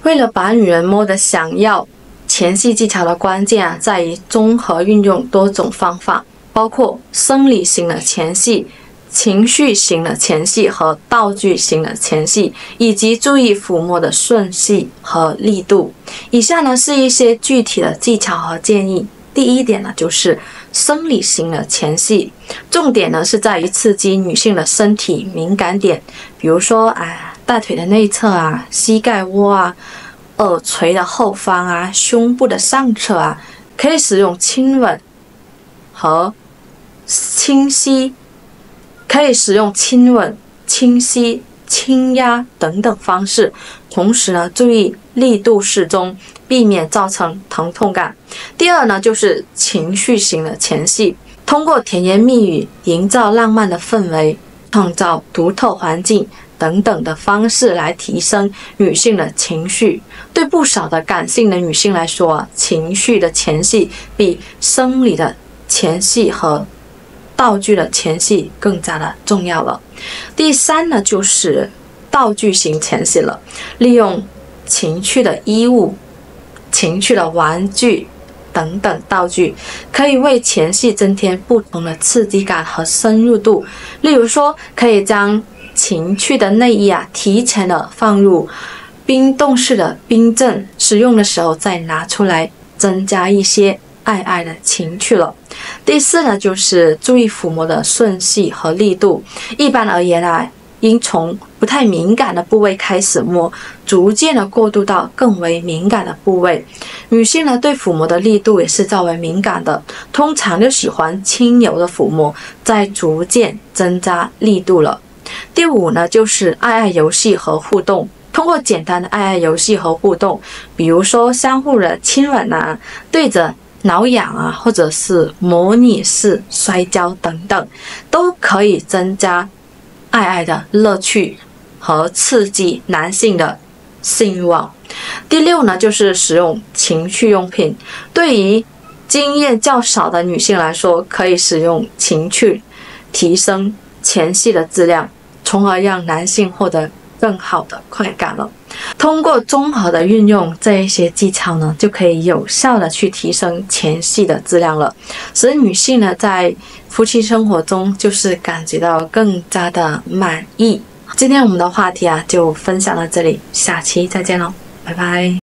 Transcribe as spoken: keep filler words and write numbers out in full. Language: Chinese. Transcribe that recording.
为了把女人摸得想要，前戏技巧的关键啊，在于综合运用多种方法，包括生理型的前戏、情绪型的前戏和道具型的前戏，以及注意抚摸的顺序和力度。以下呢是一些具体的技巧和建议。第一点呢，就是生理型的前戏，重点呢是在于刺激女性的身体敏感点，比如说啊，大腿的内侧啊、膝盖窝啊、耳垂的后方啊、胸部的上侧啊，可以使用亲吻和轻吸，可以使用亲吻、轻吸、轻压等等方式，同时呢，注意力度适中，避免造成疼痛感。第二呢，就是情绪型的前戏，通过甜言蜜语营造浪漫的氛围，创造独特环境等等的方式来提升女性的情绪。对不少的感性的女性来说啊，情绪的前戏比生理的前戏和道具的前戏更加的重要了。第三呢，就是道具型前戏了，利用情趣的衣物、情趣的玩具等等道具，可以为前戏增添不同的刺激感和深入度。例如说，可以将情趣的内衣啊提前的放入冰冻式的冰镇，使用的时候再拿出来，增加一些爱爱的情趣了。第四呢，就是注意抚摸的顺序和力度。一般而言啊，应从不太敏感的部位开始摸，逐渐的过渡到更为敏感的部位。女性呢，对抚摸的力度也是较为敏感的，通常就喜欢轻柔的抚摸，再逐渐增加力度了。第五呢，就是爱爱游戏和互动。通过简单的爱爱游戏和互动，比如说相互的亲吻啊，对着挠痒啊，或者是模拟式摔跤等等，都可以增加爱爱的乐趣和刺激男性的性欲望。第六呢，就是使用情趣用品。对于经验较少的女性来说，可以使用情趣提升前戏的质量，从而让男性获得更好的快感了。通过综合的运用这一些技巧呢，就可以有效的去提升前戏的质量了，使女性呢在夫妻生活中就是感觉到更加的满意。今天我们的话题啊就分享到这里，下期再见喽，拜拜。